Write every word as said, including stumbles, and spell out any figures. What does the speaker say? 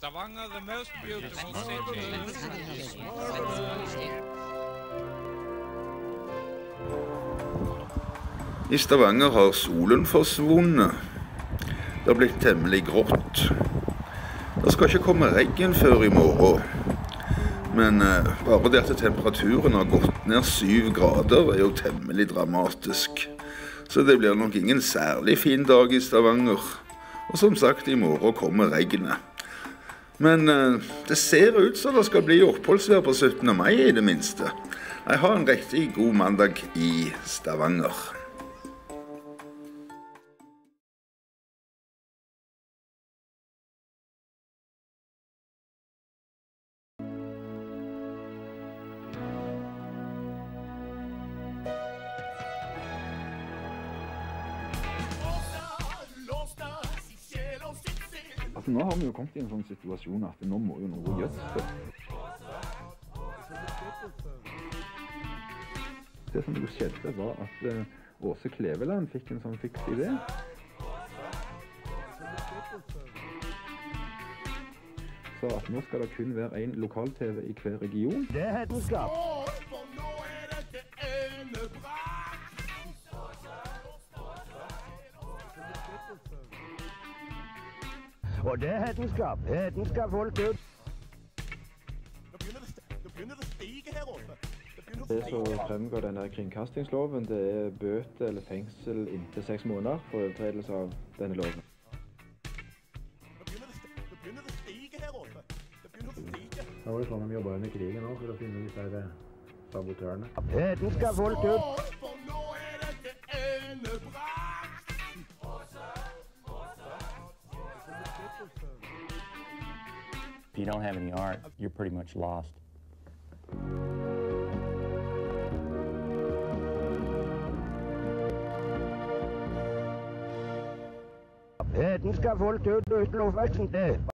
Stavanger, the most beautiful city. I Stavanger har solen forsvunnet. Det har blitt temmelig grått. Det skal ikke komme regn før i morgen. Men eh, bare det at temperaturen har gått ned syv grader er jo temmelig dramatisk. Så det blir nok ingen særlig fin dag i Stavanger. Og som sagt, i morgen kommer regnet. Men eh, det ser ut som det skal bli oppholdsvær på syttende mai i det minste. Jeg har en riktig god mandag i Stavanger. Altså, nå har vi jo kommet i en sånn situasjon at nå må jo noe gjøres. Det som jo skjedde var at uh, Åse Kleveland fikk en sånn fiks idé. Så at nå skal det kun være en lokal-tv i hver region. Det er hedenskap. Og det er hedenskap. Hedenskap holdt ut. Nå begynner det å stige her oppe. Det som fremgår denne kringkastingsloven, det er bøte eller fengsel inntil seks måneder for overtredelse av denne loven. Nå begynner det å stige her oppe. Det begynner å stige. Da var det sånn de jobbet under krigen også, for å finne disse her sabotørene. Hedenskap holdt ut. For nå er det enebra. If you don't have any art, you're pretty much lost. Hedenskap holdt ut uten oppveksten det.